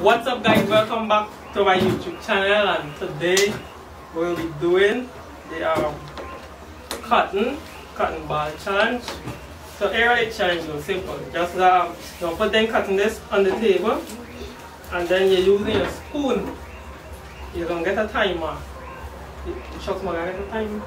What's up guys, welcome back to my YouTube channel, and today we'll be doing the cotton ball challenge. So here the challenge is simple. Just you put them cotton this on the table, and then you're using a spoon. You're gonna get a timer. Shucks, I'm gonna get a timer.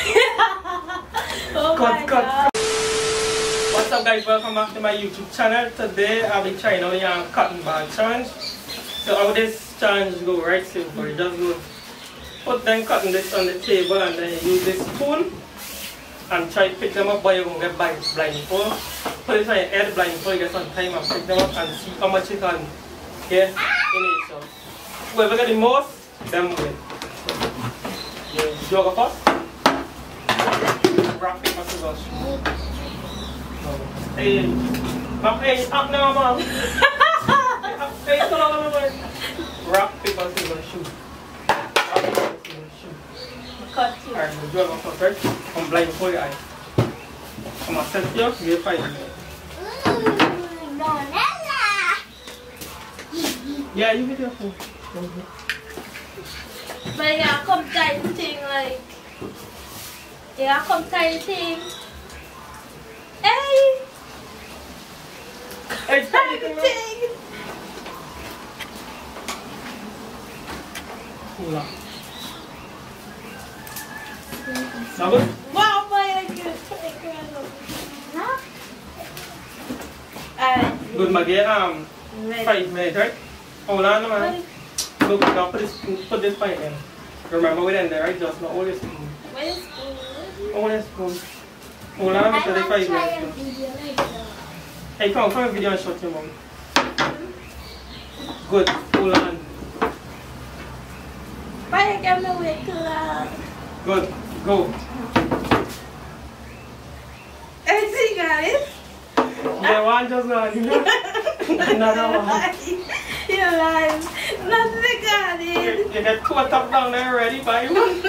Oh cut. What's up guys, welcome back to my YouTube channel. Today I'll be trying out the cotton ball challenge. So how this challenge go, right? Simple. You just go put them cotton this on the table, and then you use this spoon and try to pick them up, but you're gonna get blindfold. Put it on your head blindfold, you get some time and pick them up and see how much you can get in it. So whoever get the most, them win. You go first. Rock, paper, scissors, shoot. Hey, up now, man. Hey, come on, man. Rock, paper, scissors, shoot. Rock, paper, scissors, shoot. Cut you. Alright, we'll do it first, right? I'm blindfold your eye. I'm gonna set you up, you're fine. Yeah, you get your phone. But yeah, come tight thing like. Yeah, come tight thing. Hey! Hey, Tight thing! Hold on. Now good? Wow, boy, I get Alright. Good, Maggie. 5 minutes, right? Hold on, man. Look, now put this point in. Remember we're in there, right? Just not hold your spoon. Where's spoon? Hold your spoon. Hold on, because it's 5 minutes. Hey, come on video and shut your mouth. Good, hold on. Why I got my way to Good, go. Everything got it? Yeah, one just got it. Another one. You're lying. Nothing got it. You get 2 top down there already, by one.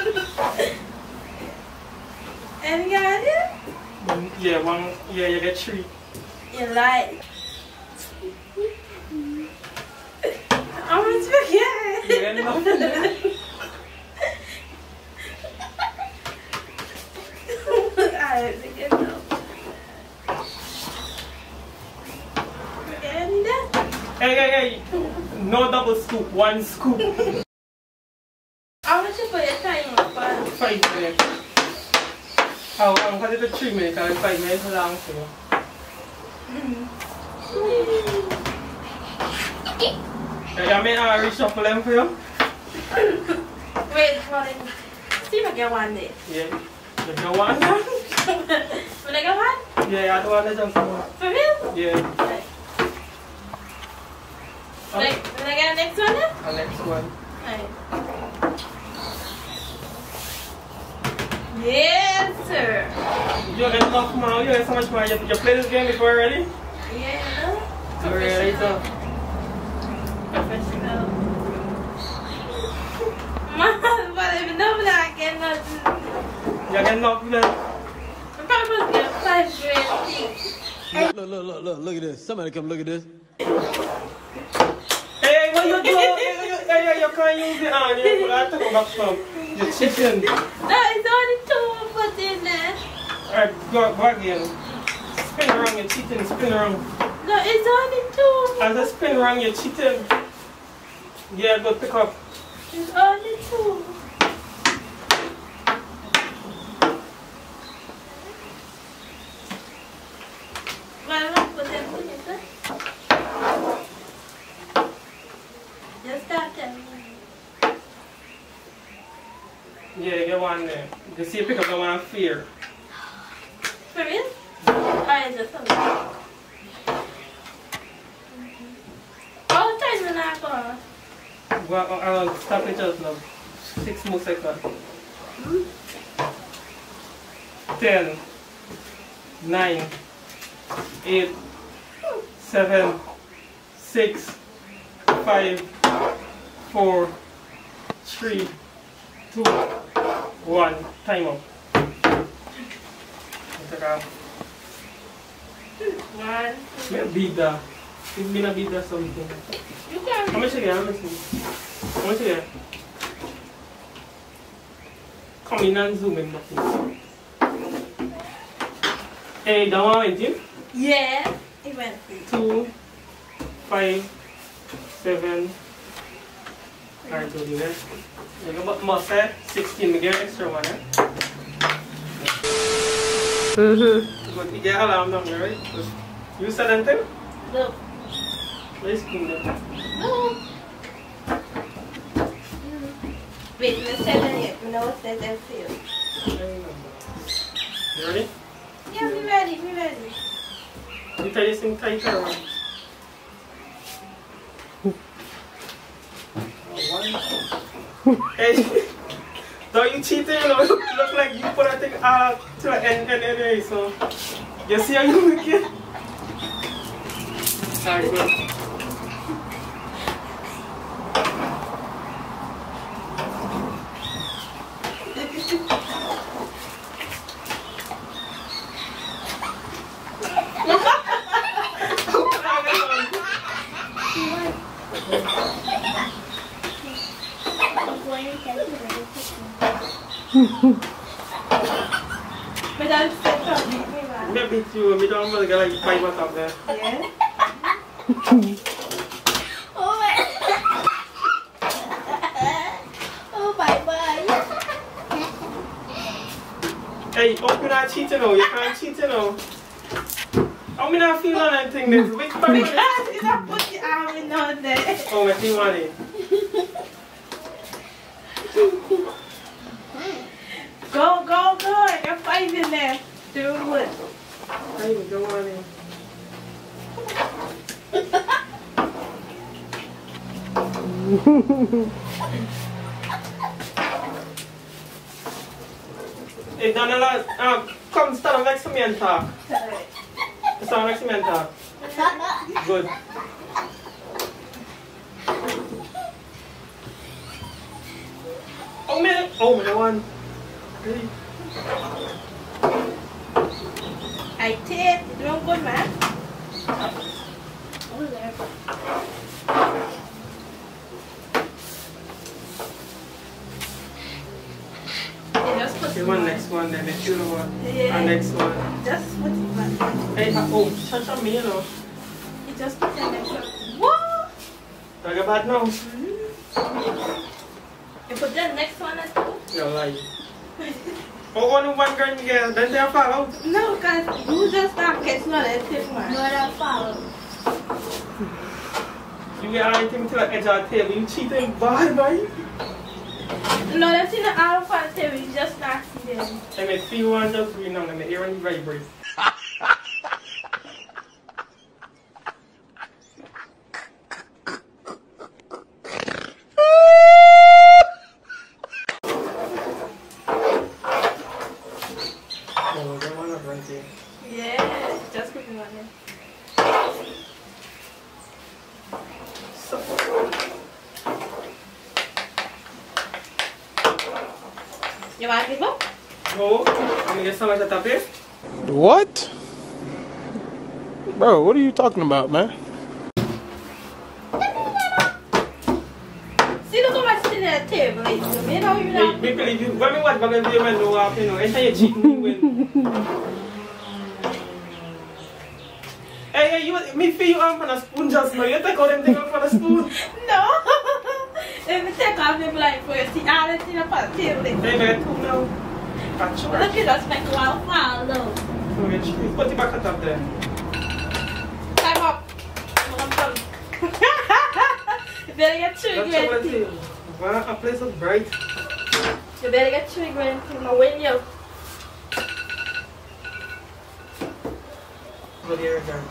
And got it? Yeah, one. Yeah, you get 3. You're lying. I'm gonna forget. You get nothing. I forget no. And Hey. No double scoop, 1 scoop. how much you put your time up on? 5 minutes. How long has it been? 3 minutes, and 5 minutes is long too. You may reshuffle them for you? Wait, hold on. See if I get one there. Yeah. You get one now? Will I get one? Yeah, I don't want to jump for one. For real? Yeah. Right. Will I get the next one then? The next one. Right. Yes, sir. You get enough now, you get so much more. You played this game before already? Yeah. So ready to. Professional. Man, but if nobody I get nothing. You get enough then? I'm probably supposed to get 5 grade things. Look at this. Somebody come look at this. Hey, what you doing? You can't use the hand. You have to go back from your chicken. No, it's only 2 put in there. Alright, go again. Spin around your chicken, spin around. No, it's only 2. As I spin around your chicken. Yeah, go pick up. It's only 2. Well, I'm put them in it, sir. Just start telling me. Yeah, you get one there. You see, pick up the one fear. For real? Alright, just a little. All the time when I go. Well, I'll stop it just now. 6 more seconds. 10, 9, 8, 7, 6, 5, 4, 3, 2, 1. Time up. One. May bida. Yung binabida sa weekend. You can How much again? How much again? Come in and zoom in, nothing. Hey, that one went in? Yeah, it went through. 2, 5, 7. Alright, so do that. You got more set. 16, we get extra one, eh? Good, you get alarm down there, right? You said anything? No. Let's do that. No. Wait, you said it yet. You know what says that for you. You ready? Yeah, be ready, be ready. You tell this thing tighter around. Hey, don't you cheating, you know? Look like you put that thing to the end anyway, so you see how you make it? Alright, good. Maybe you, we don't want to get like 5 on top there. Yeah. Oh my. Oh bye bye. Hey, oh, you're not cheating now. You can't cheat now. How me not feel on anything this big part? Because you don't put the arm in on there. Oh, I see money. Go, go, go. You're 5 in there. Do it. Hey, go on in. Hey, Donald, come stand next to me and talk. Stand next to me and talk. Good. Oh, man. Oh, man, one. Hey. I did. You don't good, man. Oh, there. Just put Okay, one next one, then the two one. Yeah. And next one. Just put it back. Hey, oh, touch on me, you know. You just put the next one. What? Talk about now. You put the next one as well? You're lying. Oh, only one girl together, then they'll fall out. No, because you just not catching on that tip, man. No, that follow. You get anything to the edge of the table, you cheating bad, boy. No, that's in the alpha table, you just not see them. I may feel one just green on them, hear and vibrate. Oh, that one up right there. Yeah, just put them on there. So, You want to give up? no, let me get some of that up here. What? Bro, what are you talking about, man? See, look how much in that table. You know, you Hey, know. me believe you. When me watch back video, man, no happen, you know. Anytime you cheat, me win. Hey, you, me feel you on a spoon just now. You take all them things off on a spoon. No. Let me take off the blind for you. See all the things up on the table. Hey, man, two now. Catch you. Look at us make a while fall, though. Put it back at top there. Time up. You better get triggered. That's what I say. Wow, a place is bright. You better get triggered. I'm going to win you. Good here again.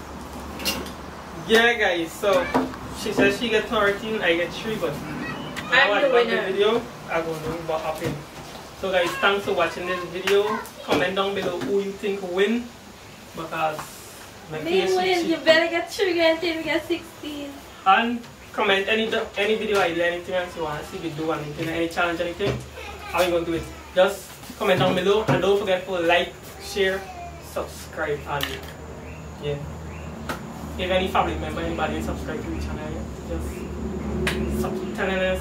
Yeah, guys, so she says she gets 13, I get 3, but I'm watch the back winner. the video, I'm going to know what happened. So guys, thanks for watching this video. Comment down below who you think will win, because my Me case win. is You better get triggered until we get 16. And comment any video idea, anything else you want to see me do, anything, any challenge, anything, how you going to do it. Just comment down below, and don't forget to like, share, subscribe, and yeah. If any family member, anybody subscribe to the channel, just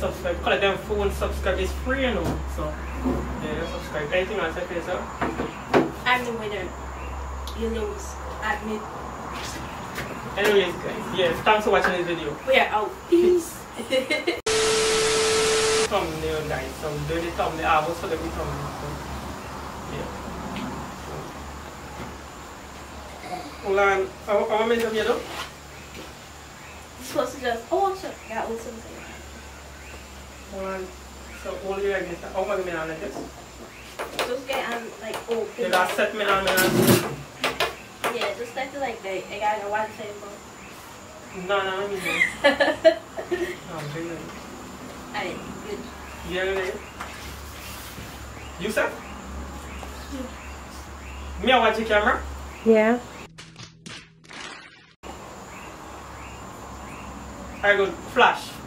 subscribe. Collect them phone, subscribe. It's free, you know. So, yeah, subscribe. Anything else I say, sir? I'm the winner. You lose. Admit. Anyways, guys, yes, thanks for watching this video. We are out. Peace. Thumbnail, guys. So, do the thumbnail. I was forget the thumbnail. So, yeah. Hold on. How many of you do? Supposed to just. Oh, sure. That was something. Hold on. So, all you like this. How many minutes like this? Just get on like open. You got set me on. Yeah, just like to like that. I got a one table. No, I mean no, very nice. Alright, good. You hear it? You set? Me I watch the camera? Yeah. I go flash.